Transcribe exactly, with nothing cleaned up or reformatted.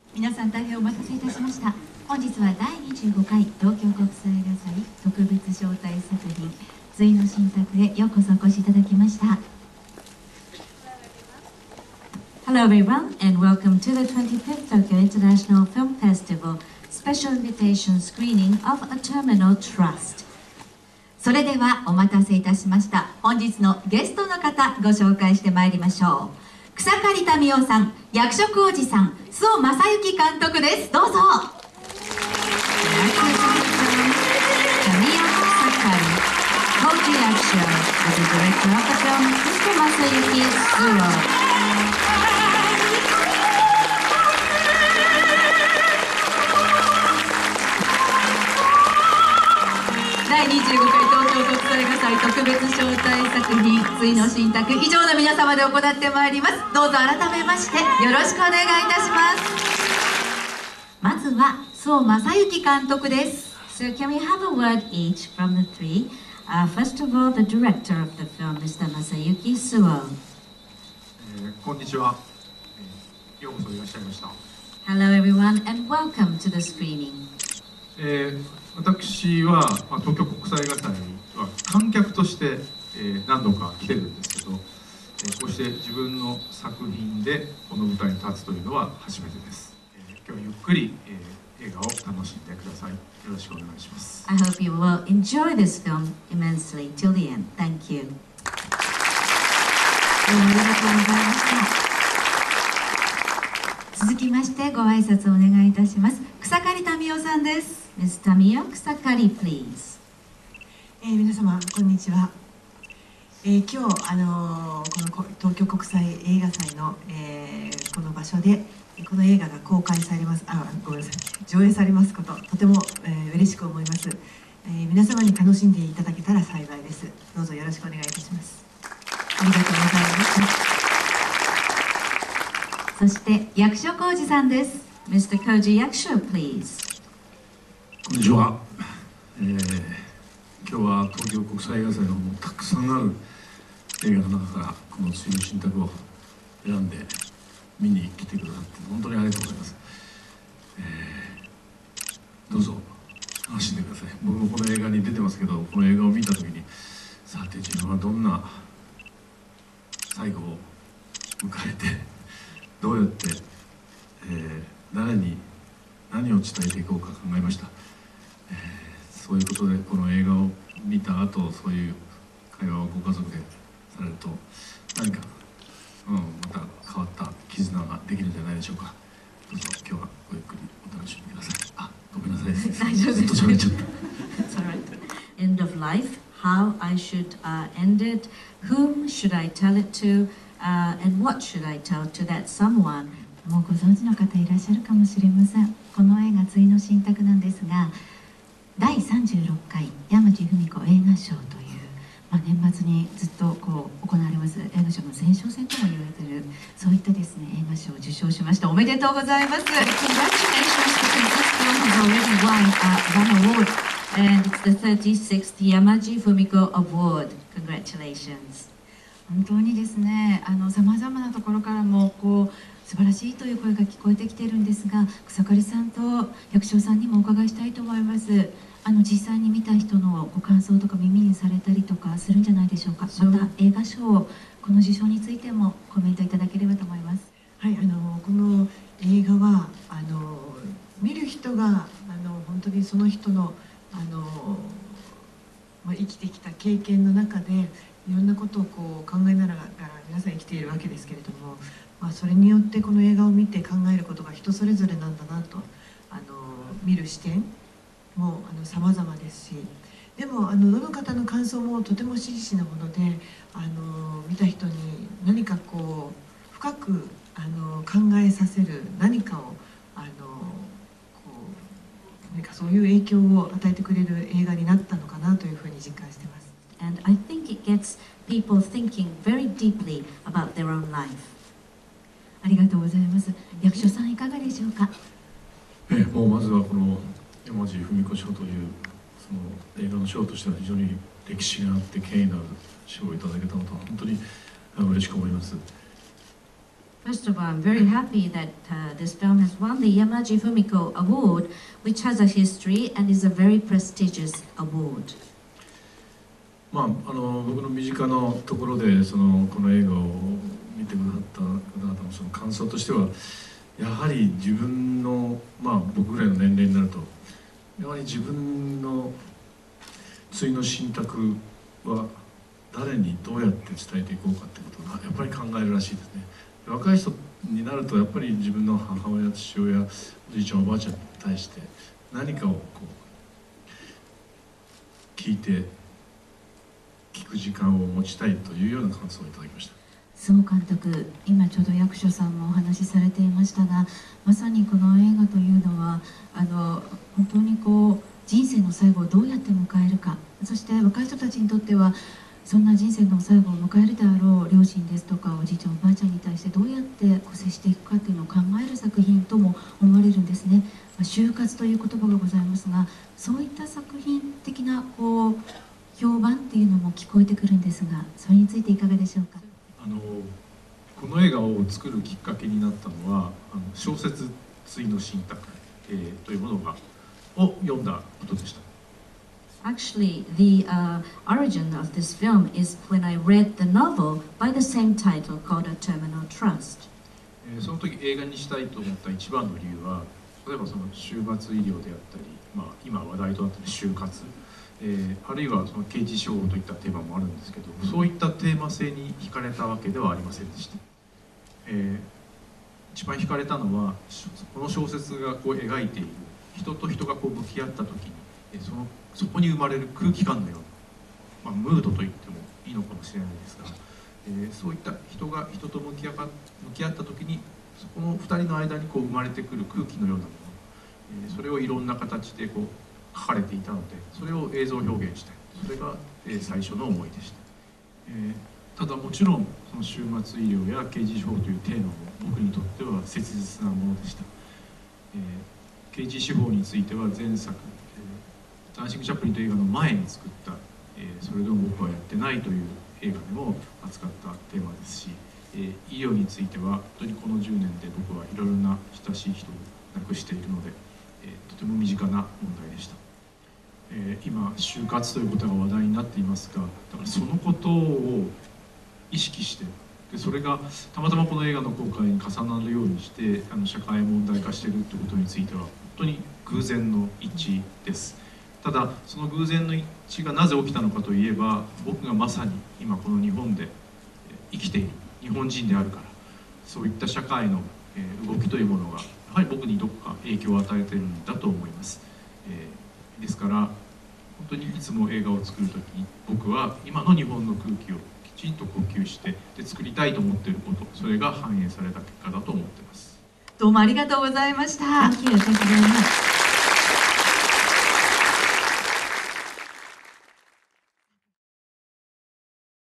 皆さん大変お待たせいたしました。本日はだいにじゅうごかい東京国際映画祭特別招待作品「対の信託」へようこそお越しいただきました。Hello everyone and welcome to the twenty-fifth Tokyo International Film Festival Special Invitation Screening of A Terminal Trust。 それではお待たせいたしました。本日のゲストの方ご紹介してまいりましょう。草刈民生さん、役所広司さん、周防正行監督です。どうぞ。Koji Yakusho is the director of the film, Mister Masayuki Suo.だいにじゅうごかい東京国際映画祭特別招待作品「対の信託」以上の皆様で行ってまいります。どうぞ改めましてよろしくお願いいたします。まずは周防正行監督です。So can we have a word each from the three?Uh, first of all, the director of the film, Mister Masayuki Suo. こんにちは。ようこそいらっしゃいました。 Hello everyone and welcome to the screening. えー、私は、まあ、東京国際映画祭は観客として、えー、何度か来てるんですけど、えー、こうして自分の作品でこの舞台に立つというのは初めてです。えー、今日はゆっくり、えー、映画を楽しんでください。よろしくお願いします。 I hope you will enjoy this film immensely till the end. Thank you. ありがとうございました。続きましてご挨拶をお願いいたします。草刈民生さんです。ミス Tamiyo、草刈 please。 えー、皆様こんにちは。えー、今日あのー、この東京国際映画祭の、えー、この場所でこの映画が公開されますあごめんなさい上映されますこととても、えー、嬉しく思います。えー、皆様に楽しんでいただけたら幸いです。どうぞよろしくお願いいたします。ありがとうございます。 そして役所広司さんです。ミスター Koji Yakusho please。 こんにちは。えー、今日は東京国際映画祭のもうたくさんある映画の中からこの「対の信託」を選んで見に来てくださって本当にありがとうございます。えー、どうぞ楽しんでください。僕もこの映画に出てますけど、この映画を見た時にさて自分はどんな最後を迎えてどうやって、えー、誰に何を伝えていこうか考えました。えー、そういうことでこの映画を見た後そういう会話をご家族でされると何か、うん、また変わった絆ができるんじゃないでしょうか。どうぞ今日はごゆっくりお楽しみください。あ、ごめんなさい。ずっと喋っちゃった。 End of life, how I should、uh, end it, whom should I tell it to、uh, and what should I tell to that someone。 もうご存知の方いらっしゃるかもしれません。この映画「対の信託」なんですが、だいさんじゅうろっかい山地文子映画賞という、まあ、年末にずっとこう行われます映画賞の前哨戦とも言われている、そういったですね映画賞を受賞しました。おめでとうございます。 Congratulations, because this film has already won、uh, one award and it's the thirty-sixth Yamaji Fumiko Award. Congratulations。 本当にですね、あの様々なところからもこう素晴らしいという声が聞こえてきているんですが、草刈さんと役所さんにもお伺いしたいと思います。あの実際に見た人のご感想とか耳にされたりとかするんじゃないでしょうか。また映画賞、この受賞についてもコメントいただければと思います。 はい、あのこの映画はあの見る人があの本当にその人のあの、まあ、生きてきた経験の中でいろんなことをこう考えながら皆さん生きているわけですけれども、まあ、それによってこの映画を見て考えることが人それぞれなんだなと、あの見る視点もあの様々ですし、でもあのどの方の感想もとても真摯なもので、あの見た人に何かこう深くあの考えさせる何かをあのこう何かそういう影響を与えてくれる映画になったのかなというふうに実感しています。 And I think it gets people thinking very deeply about their own life。 ありがとうございます。役所さんいかがでしょうか。 えー、もうまずはこの山地文子賞というその映画の賞としては非常に歴史があって権威のある賞をいただけたのと本当に嬉しく思います。 First of all, I'm very happy that uh, this film has won the Yamaji Fumiko Award, which has a history and is a very prestigious award. まあ、あの僕の身近なところでそのこの映画を見てくださった方々のその感想としては、やはり自分の、まあ、僕ぐらいの年齢になるとやはり自分の対の信託は誰にどうやって伝えていこうかってことがやっぱり考えるらしいですね。若い人になるとやっぱり自分の母親、父親、おじいちゃん、おばあちゃんに対して何かをこう聞いて聞く時間を持ちたいというような感想をいただきました。 総監督、今ちょうど役所さんもお話しされていましたが、まさにこの映画というのはあの本当にこう人生の最後をどうやって迎えるか、そして若い人たちにとってはそんな人生の最後を迎えるであろう両親ですとかおじいちゃんおばあちゃんに対してどうやってこう接していくかというのを考える作品とも思われるんですね。就活という言葉がございますが、そういった作品的なこう評判っていうのも聞こえてくるんですが、それについていかがでしょうか。 あのこの映画を作るきっかけになったのはあの小説「対の信託」えー、というものがを読んだことでした。 Actually, the uh, origin of this film is when I read the novel by the same title called A Terminal Trust. その時映画にしたいと思った一番の理由は、例えばその終末医療であったり、まあ、今話題となっている就活、えー、あるいはその刑事処方といったテーマもあるんですけど、そういったテーマ性に惹かれたわけではありませんでした。えー、一番惹かれたのはこの小説がこう描いている人と人がこう向き合った時にそのそこに生まれる空気感のような、まあ、ムードと言ってもいいのかもしれないですが、えー、そういった人が人と向き合か向き合った時にそこのふたりの間にこう生まれてくる空気のようなもの、えー、それをいろんな形でこう書かれていたので、それを映像表現したい、それが、えー、最初の思いでした。えー、ただもちろんその終末医療や刑事司法というテーマも僕にとっては切実なものでした。えー、刑事司法については前作ダンシング・チャップリンという映画の前に作った、えー、それでも僕はやってないという映画でも扱ったテーマですし、えー、医療については本当にこのじゅうねんで僕はいろいろな親しい人を亡くしているので、えー、とても身近な問題でした。えー、今就活ということが話題になっていますが、だからそのことを意識してでそれがたまたまこの映画の公開に重なるようにしてあの社会問題化しているということについては本当に偶然の一致です。ただその偶然の一致がなぜ起きたのかといえば、僕がまさに今この日本で生きている日本人であるから、そういった社会の動きというものがやはり僕にどこか影響を与えているんだと思います。えー、ですから本当にいつも映画を作る時に僕は今の日本の空気をきちんと呼吸してで作りたいと思っていること、それが反映された結果だと思っています。 どうもありがとうございました。 Thank you. Thank you very much.